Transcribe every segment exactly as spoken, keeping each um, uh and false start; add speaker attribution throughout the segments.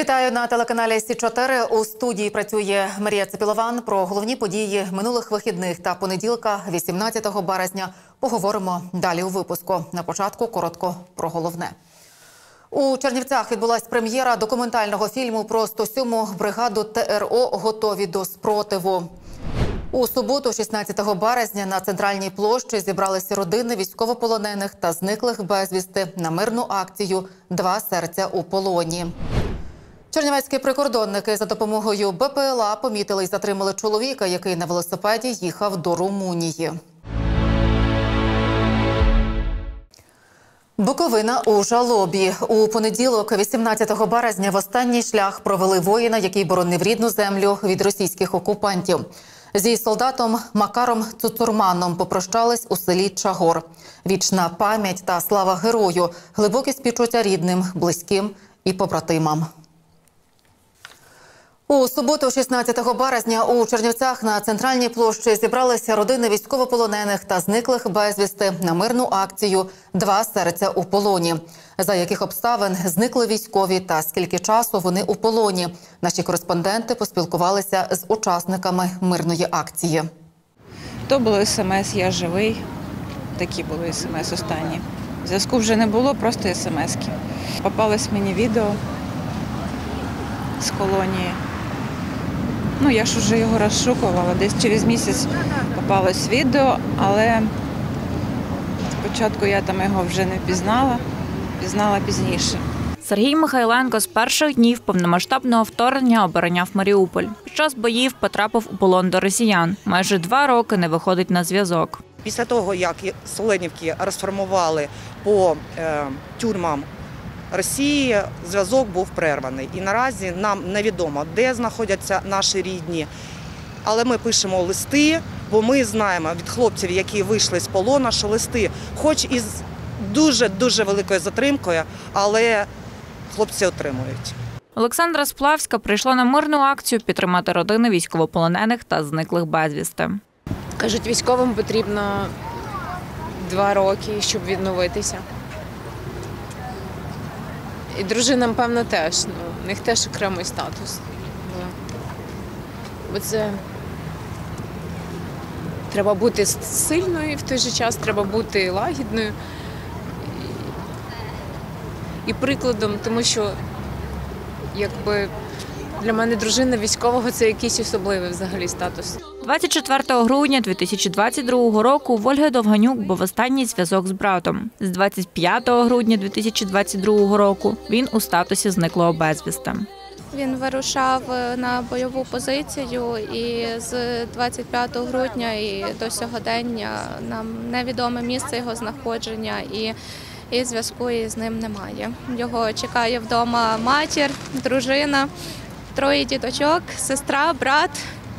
Speaker 1: Вітаю на телеканалі Сі чотири. У студії працює Марія Цепілован. Про головні події минулих вихідних та понеділка, вісімнадцятого березня, поговоримо далі у випуску. На початку коротко про головне. У Чернівцях відбулась прем'єра документального фільму про сто сьому бригаду Те Ер О «Готові до спротиву». У суботу, шістнадцятого березня, на Центральній площі зібралися родини військовополонених та зниклих безвісти на мирну акцію «Два серця у полоні». Чернівецькі прикордонники за допомогою Бе Пе Ел А помітили і затримали чоловіка, який на велосипеді їхав до Румунії. Буковина у жалобі. У понеділок, вісімнадцятого березня, в останній шлях провели воїна, який боронив рідну землю від російських окупантів. Зі солдатом Макаром Цуцурманом попрощались у селі Чагор. Вічна пам'ять та слава герою, глибокі співчуття рідним, близьким і побратимам. У суботу, шістнадцятого березня, у Чернівцях на Центральній площі зібралися родини військовополонених та зниклих безвісти на мирну акцію «Два серця у полоні». За яких обставин зникли військові та скільки часу вони у полоні. Наші кореспонденти поспілкувалися з учасниками мирної акції.
Speaker 2: То було смс «Я живий». Такі були смс останні. Зв'язку вже не було, просто смски. Попалось мені відео з колонії. Ну, я ж вже його розшукувала. Десь через місяць попалось відео, але спочатку я там його вже не пізнала, пізнала пізніше.
Speaker 3: Сергій Михайленко з перших днів повномасштабного вторгнення обороняв Маріуполь. Під час боїв потрапив у полон до росіян. Майже два роки не виходить на зв'язок.
Speaker 4: Після того, як Соленівки розформували по е, тюрмам Росії, зв'язок був перерваний. І наразі нам невідомо, де знаходяться наші рідні. Але ми пишемо листи, бо ми знаємо від хлопців, які вийшли з полону, що листи, хоч і з дуже-дуже великою затримкою, але хлопці отримують.
Speaker 3: Олександра Сплавська прийшла на мирну акцію підтримати родини військовополонених та зниклих безвісти.
Speaker 5: Кажуть, військовим потрібно два роки, щоб відновитися. І дружинам, певно, теж. Ну, в них теж окремий статус. Бо це треба бути сильною, і в той же час треба бути лагідною. І прикладом, тому що якби для мене дружина військового – це якийсь особливий взагалі статус.
Speaker 3: двадцять четвертого грудня дві тисячі двадцять другого року в Ольги Довганюк був останній зв'язок з братом. З двадцять п'ятого грудня дві тисячі двадцять другого року він у статусі зниклого безвісти.
Speaker 6: Він вирушав на бойову позицію і з двадцять п'ятого грудня і до сьогодення нам невідоме місце його знаходження і І зв'язку із ним немає. Його чекає вдома матір, дружина, троє діточок, сестра, брат,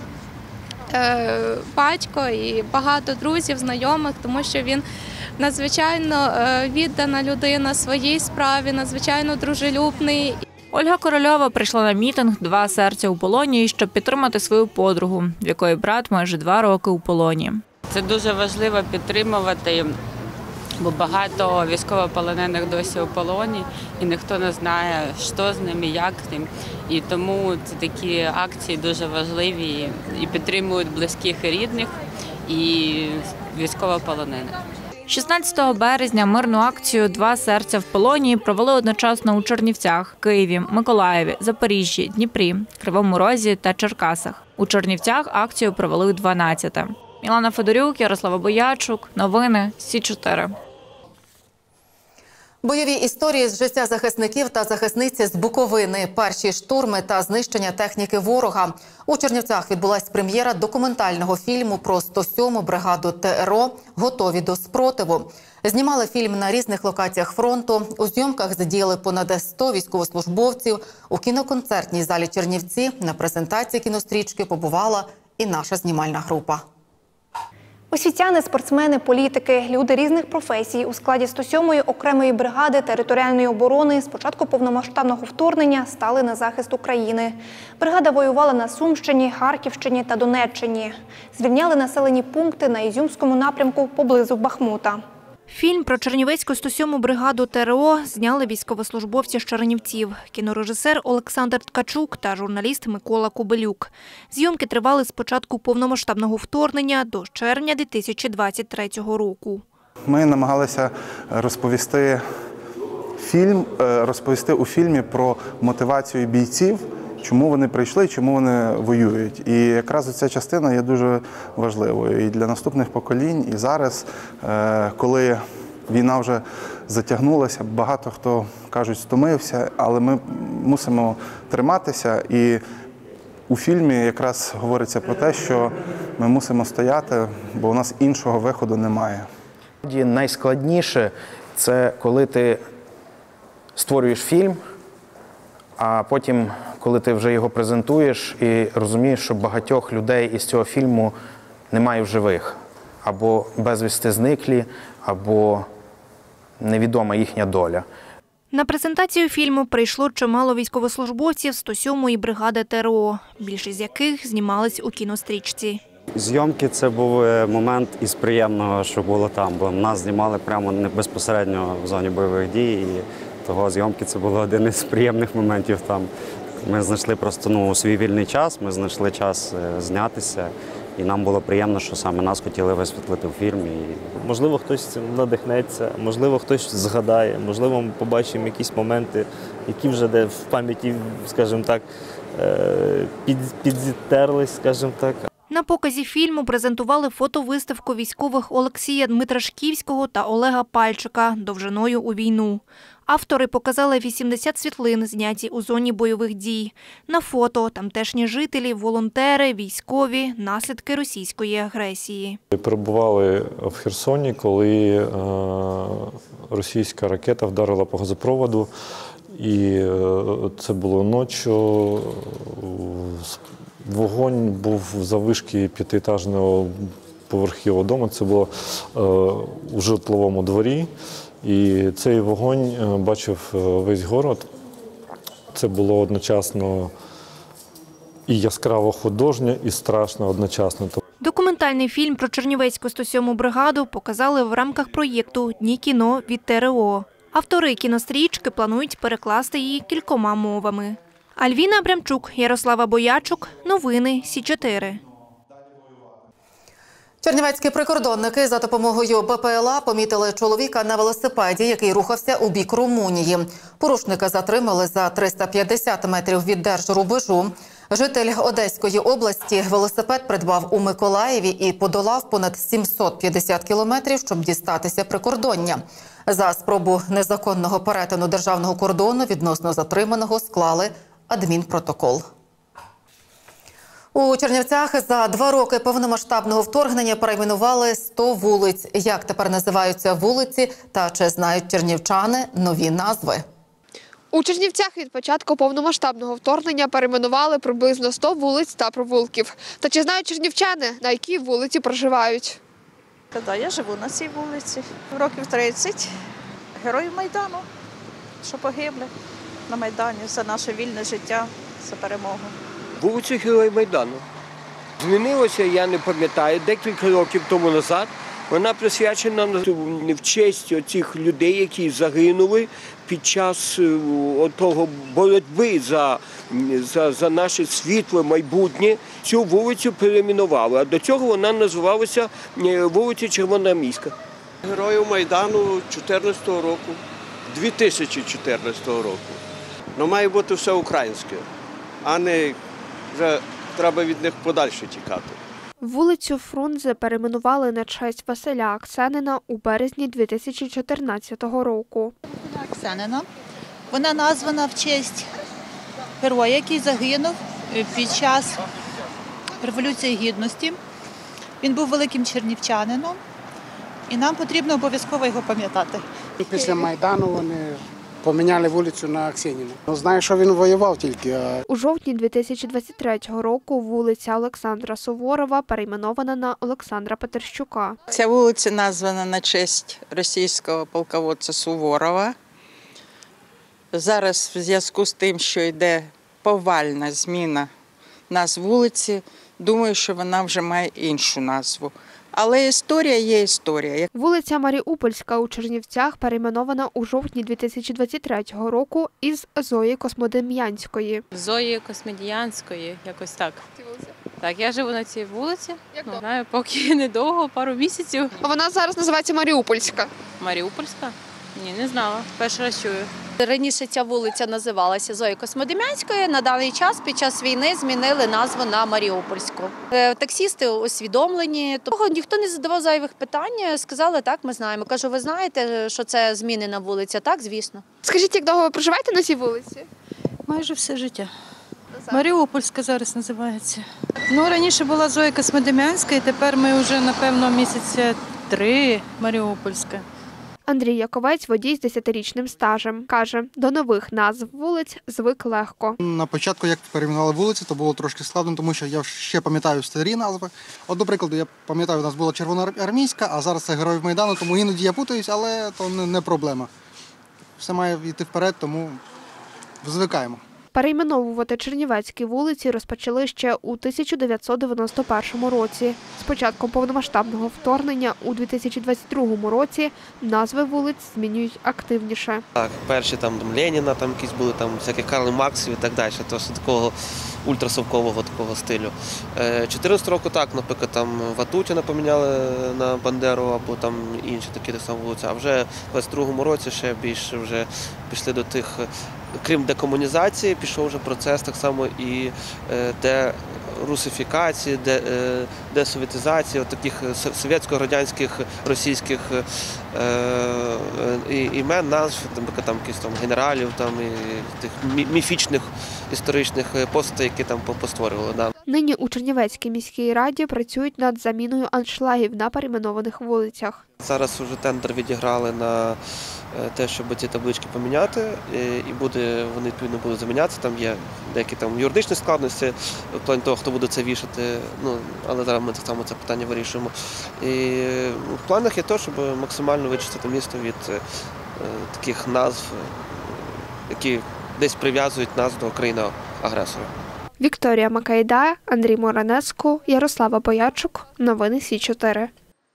Speaker 6: батько і багато друзів, знайомих, тому що він надзвичайно віддана людина своїй справі, надзвичайно дружелюбний.
Speaker 3: Ольга Корольова прийшла на мітинг «Два серця у полоні», щоб підтримати свою подругу, в якої брат майже два роки у полоні.
Speaker 7: Це дуже важливо підтримувати, бо багато військовополонених досі у полоні, і ніхто не знає, що з ними, як з ним. І тому це такі акції дуже важливі і підтримують близьких і рідних, і військовополонених.
Speaker 3: шістнадцятого березня мирну акцію «Два серця в полоні» провели одночасно у Чернівцях, Києві, Миколаєві, Запоріжжі, Дніпрі, Кривому Розі та Черкасах. У Чернівцях акцію провели дванадцяте. Мілана Федорюк, Ярослава Боячук. Новини Сі чотири.
Speaker 1: Бойові історії з життя захисників та захисниці з Буковини, перші штурми та знищення техніки ворога. У Чернівцях відбулась прем'єра документального фільму про сто сьому бригаду Те Ер О «Готові до спротиву». Знімали фільм на різних локаціях фронту. У зйомках задіяли понад сто військовослужбовців. У кіноконцертній залі Чернівці на презентації кінострічки побувала і наша знімальна група.
Speaker 8: Освітяни, спортсмени, політики, люди різних професій у складі сто сьомої окремої бригади територіальної оборони з початку повномасштабного вторгнення стали на захист України. Бригада воювала на Сумщині, Харківщині та Донеччині. Звільняли населені пункти на Ізюмському напрямку поблизу Бахмута. Фільм про Чернівецьку сто сьому бригаду ТРО зняли військовослужбовці з Чернівців, кінорежисер Олександр Ткачук та журналіст Микола Кубелюк. Зйомки тривали з початку повномасштабного вторгнення до червня дві тисячі двадцять третього року.
Speaker 9: Ми намагалися розповісти, фільм, розповісти у фільмі про мотивацію бійців, чому вони прийшли, чому вони воюють. І якраз ця частина є дуже важливою і для наступних поколінь. І зараз, коли війна вже затягнулася, багато хто, кажуть, стомився, але ми мусимо триматися. І у фільмі якраз говориться про те, що ми мусимо стояти, бо у нас іншого виходу немає.
Speaker 10: Найскладніше – це коли ти створюєш фільм, а потім, коли ти вже його презентуєш і розумієш, що багатьох людей із цього фільму немає в живих. Або безвісти зниклі, або невідома їхня доля.
Speaker 8: На презентацію фільму прийшло чимало військовослужбовців сто сьомої бригади ТРО, більшість з яких знімались у кінострічці.
Speaker 11: Зйомки – це був момент із приємного, що було там, бо нас знімали прямо безпосередньо в зоні бойових дій. І того зйомки – це було один із приємних моментів там. Ми знайшли просто ну, свій вільний час, ми знайшли час знятися. І нам було приємно, що саме нас хотіли висвітлити в фільмі.
Speaker 12: Можливо, хтось цим надихнеться, можливо, хтось згадає, можливо, ми побачимо якісь моменти, які вже де в пам'яті, скажімо так, під, підзітерлись, скажімо так.
Speaker 8: На показі фільму презентували фотовиставку військових Олексія Дмитрашківського та Олега Пальчика «Довжиною у війну». Автори показали вісімдесят світлин, зняті у зоні бойових дій. На фото – тамтешні жителі, волонтери, військові, наслідки російської агресії.
Speaker 13: Перебували в Херсоні, коли е, російська ракета вдарила по газопроводу. І е, це було ночі. Вогонь був заввишки п'ятиетажного поверхового дому. Це було е, у житловому дворі. І цей вогонь бачив весь город. Це було одночасно і яскраво художньо, і страшно одночасно.
Speaker 8: Документальний фільм про Чернівецьку сто сьому бригаду показали в рамках проєкту «Дні кіно від ТРО». Автори кінострічки планують перекласти її кількома мовами. Альвіна Абрамчук, Ярослава Боячук. Новини Сі чотири.
Speaker 1: Чернівецькі прикордонники за допомогою Бе Пе Ел А помітили чоловіка на велосипеді, який рухався у бік Румунії. Порушника затримали за триста п'ятдесят метрів від держрубежу. Житель Одеської області велосипед придбав у Миколаєві і подолав понад сімсот п'ятдесят кілометрів, щоб дістатися прикордоння. За спробу незаконного перетину державного кордону відносно затриманого склали адмінпротокол. У Чернівцях за два роки повномасштабного вторгнення перейменували сто вулиць. Як тепер називаються вулиці та чи знають чернівчани нові назви?
Speaker 14: У Чернівцях від початку повномасштабного вторгнення перейменували приблизно сто вулиць та провулків. Та чи знають чернівчани, на якій вулиці проживають?
Speaker 15: Я живу на цій вулиці. Років тридцять. Героїв Майдану, що погибли на Майдані за наше вільне життя, за перемогу.
Speaker 16: Вулиця Героїв Майдану. Змінилося, я не пам'ятаю, декілька років тому назад. Вона присвячена в честь цих людей, які загинули під час того боротьби за, за, за наше світле майбутнє. Цю вулицю перейменували, а до цього вона називалася вулиця Червоноармійська.
Speaker 17: Героїв Майдану чотирнадцятого року, дві тисячі чотирнадцятого року. Ну, має бути все українське, а не вже треба від них подальше тікати.
Speaker 14: Вулицю Фрунзе перейменували на честь Василя Аксенина у березні дві тисячі чотирнадцятого року.
Speaker 18: Аксенина. Вона названа в честь героя, який загинув під час Революції Гідності. Він був великим чернівчанином, і нам потрібно обов'язково його пам'ятати.
Speaker 19: Після Майдану вони поміняли вулицю на Аксеніна. Знаю, що він воював тільки.
Speaker 14: У жовтні дві тисячі двадцять третього року вулиця Олександра Суворова перейменована на Олександра Петерщука.
Speaker 20: Ця вулиця названа на честь російського полководця Суворова. Зараз в зв'язку з тим, що йде повальна зміна назв вулиці, думаю, що вона вже має іншу назву. Але історія є історія.
Speaker 14: Вулиця Маріупольська у Чернівцях перейменована у жовтні дві тисячі двадцять третього року із Зої Космодем'янської.
Speaker 5: Зої Космодем'янської, якось так. Так, я живу на цій вулиці. Як ну, знаю, поки недовго, пару місяців.
Speaker 14: А вона зараз називається Маріупольська.
Speaker 5: Маріупольська? Ні, не знала. Перший раз чую.
Speaker 21: Раніше ця вулиця називалася Зої Космодем'янської. На даний час під час війни змінили назву на Маріупольську. Таксісти освідомлені, того ніхто не задавав зайвих питань. Сказали, так, ми знаємо. Кажу, ви знаєте, що це змінена вулиця? Так, звісно.
Speaker 14: Скажіть, як довго ви проживаєте на цій вулиці?
Speaker 18: Майже все життя. Маріупольська зараз називається. Ну, раніше була Зоя Космодем'янська, і тепер ми вже, напевно, місяця три Маріупольська.
Speaker 14: Андрій Яковець – водій з десятирічним стажем. Каже, до нових назв вулиць звик легко.
Speaker 22: На початку, як перейменували вулиці, то було трошки складно, тому що я ще пам'ятаю старі назви. От, до прикладу, я пам'ятаю, у нас була Червоноармійська, а зараз це Героїв Майдану, тому іноді я путаюсь, але то не проблема. Все має йти вперед, тому звикаємо.
Speaker 14: Перейменовувати чернівецькі вулиці розпочали ще у тисяча дев'ятсот дев'яносто першому році. З початком повномасштабного вторгнення у дві тисячі двадцять другому році назви вулиць змінюють активніше.
Speaker 23: Так, перші там Леніна, там якісь були, там всякі Карли Марксів і так далі, то такого ультрасовкового такого стилю. чотирнадцятого року так, наприклад, там Ватутіна поміняли на Бандеру або там інші такі так само вулиці, а вже в двадцять другому році ще більше вже пішли до тих. Крім декомунізації, пішов вже процес так само і дерусифікації, десовітизації, таких совєтсько-радянських, російських імен, назв, наприклад, там якісь там генералів, там і тих міфічних історичних постатей, які там постворювали. Да.
Speaker 14: Нині у Чернівецькій міській раді працюють над заміною аншлагів на перейменованих вулицях.
Speaker 23: Зараз вже тендер відіграли на те, щоб ці таблички поміняти, і буде, вони відповідно будуть замінятися. Там є деякі там юридичні складності в плані того, хто буде це вішати, ну, але зараз ми так само це питання вирішуємо. І в планах є те, щоб максимально вичистити місто від е, таких назв, які десь прив'язують нас до країни-агресора.
Speaker 14: Вікторія Макайда, Андрій Моранеску, Ярослава Боячук. Новини Сі чотири.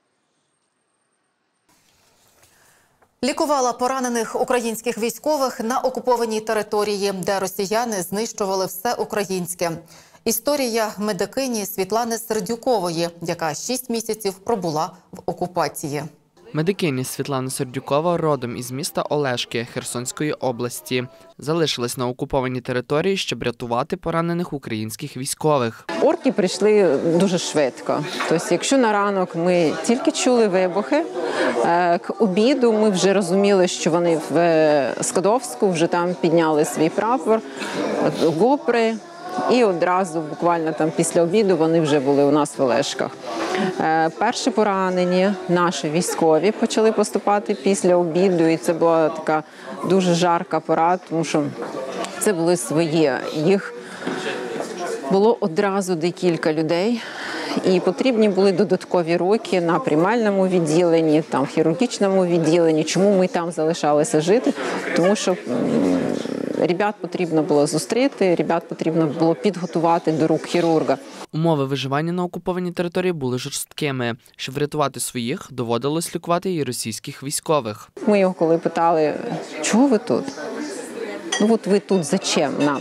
Speaker 1: Лікувала поранених українських військових на окупованій території, де росіяни знищували все українське. Історія медикині Світлани Сердюкової, яка шість місяців пробула в окупації.
Speaker 24: Медикиня Світлана Сердюкова родом із міста Олешки Херсонської області. Залишилась на окупованій території, щоб рятувати поранених українських військових.
Speaker 25: Орки прийшли дуже швидко. Тобто, якщо на ранок ми тільки чули вибухи, к обіду ми вже розуміли, що вони в Скадовську вже там підняли свій прапор, гопри. І одразу, буквально там після обіду, вони вже були у нас в Олешках. Перші поранені наші військові почали поступати після обіду, і це була така дуже жарка пора, тому що це були свої. Їх було одразу декілька людей, і потрібні були додаткові руки на приймальному відділенні, там, в хірургічному відділенні. Чому ми там залишалися жити? Тому що ребят потрібно було зустріти, ребят потрібно було підготувати до рук хірурга.
Speaker 24: Умови виживання на окупованій території були жорсткими. Щоб врятувати своїх, доводилось лікувати і російських військових.
Speaker 25: Ми його коли питали, чого ви тут? Ну от ви тут зачем нам?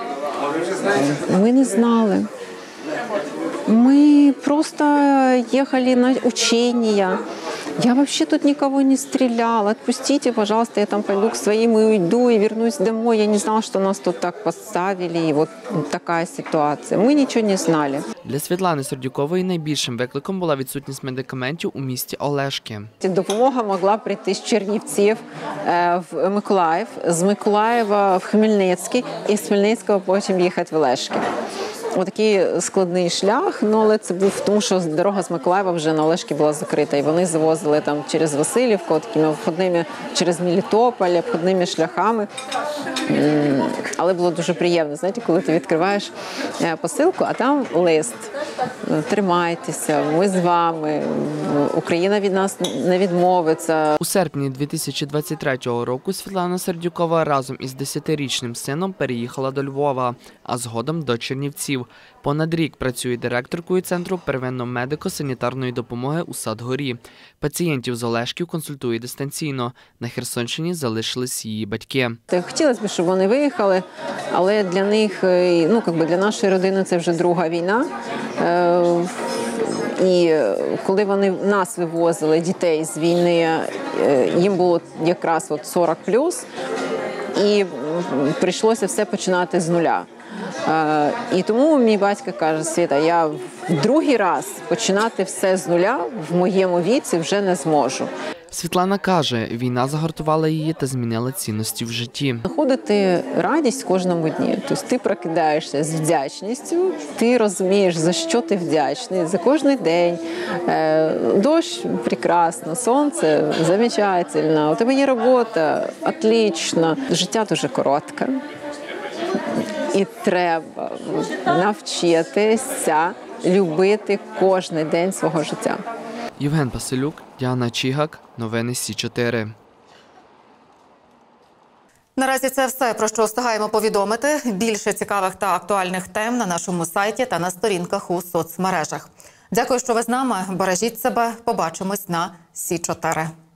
Speaker 25: Ми не знали. Мы просто ехали на учения. Я вообще тут никого не стреляла. Отпустите, пожалуйста, я там пойду к своим и уйду, и вернусь домой. Я не знала, что нас тут так поставили, и вот такая ситуация. Мы ничего не знали.
Speaker 24: Для Світлани Сердюкової найбільшим викликом була відсутність медикаментів у місті Олешки.
Speaker 25: Допомога могла прийти з Чернівців в Миколаїв, з Миколаєва в Хмельницький, і з Хмельницького потім їхати в Олешки. Отакий складний шлях, ну, але це був тому, що дорога з Миколаєва вже на Олешки була закрита. І вони завозили там через Василівку, такими обходними, через Мелітополь, обходними шляхами. Але було дуже приємно, знаєте, коли ти відкриваєш посилку, а там лист. Тримайтеся, ми з вами, Україна від нас не відмовиться.
Speaker 24: У серпні дві тисячі двадцять третього року Світлана Сердюкова разом із десятирічним сином переїхала до Львова, а згодом до Чернівців. років. Понад рік працює директоркою Центру первинно-медико-санітарної допомоги у Садгорі. Пацієнтів з Олешків консультує дистанційно. На Херсонщині залишились її батьки.
Speaker 25: Хотілося б, щоб вони виїхали, але для них, ну, якби для нашої родини це вже друга війна. І коли вони нас вивозили, дітей з війни, їм було якраз от сорок плюс, і прийшлося все починати з нуля. І тому мій батько каже: Світа, я в другий раз починати все з нуля в моєму віці вже не зможу.
Speaker 24: Світлана каже, війна загартувала її та змінила цінності в житті.
Speaker 25: Знаходити радість кожному дні. Тобто ти прокидаєшся з вдячністю, ти розумієш, за що ти вдячний, за кожен день. Дощ – прекрасно, сонце – замечательно, у тебе є робота – отлично. Життя дуже коротке. І треба навчитися любити кожен день свого життя.
Speaker 24: Євген Пасилюк, Діана Чігак, новини Сі чотири.
Speaker 1: Наразі це все, про що встигаємо повідомити. Більше цікавих та актуальних тем на нашому сайті та на сторінках у соцмережах. Дякую, що ви з нами. Бережіть себе. Побачимось на Сі чотири.